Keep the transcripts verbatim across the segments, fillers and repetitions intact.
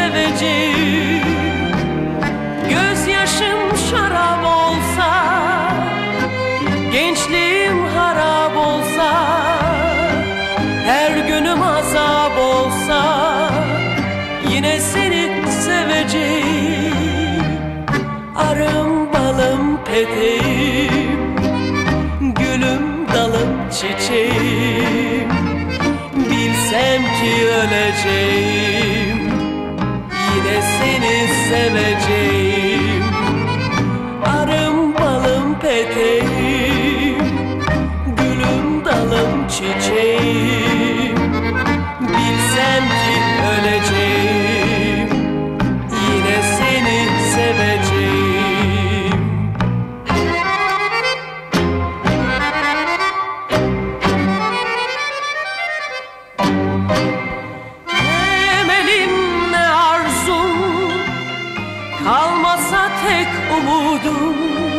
seveceğim. Gözyaşım şarap olsa, gençliğim harap olsa, her günüm azap olsa, yine seni seveceğim. Arım balım peteğim, gülüm dalım çiçeğim. Bilsem ki öleceğim, yine seni seveceğim. Arım balım peteğim, gülüm dalım çiçeğim. Bilsem ki öleceğim, yine seni seveceğim. Kalmasa tek umudum,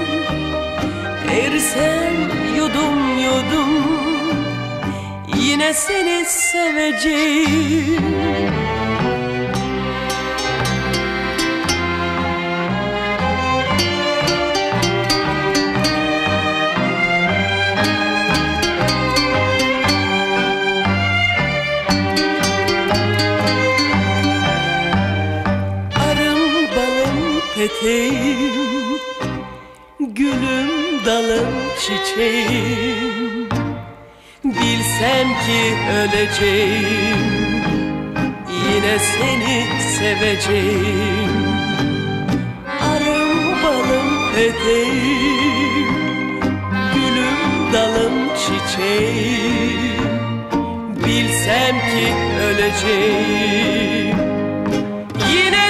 ersem yudum yudum, yine seni seveceğim. Peteğim, gülüm dalım çiçeğim. Bilsem ki öleceğim, yine seni seveceğim. Arım balım peteğim, gülüm dalım çiçeğim. Bilsem ki öleceğim, yine